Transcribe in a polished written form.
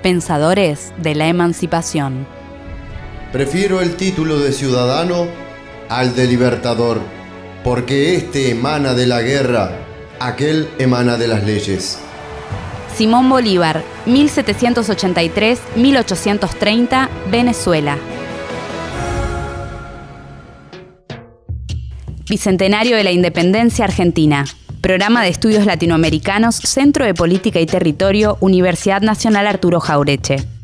Pensadores de la emancipación. Prefiero el título de ciudadano al de libertador, porque este emana de la guerra, aquel emana de las leyes. Simón Bolívar, 1783-1830, Venezuela. Bicentenario de la Independencia Argentina. Programa de Estudios Latinoamericanos, Centro de Política y Territorio, Universidad Nacional Arturo Jauretche.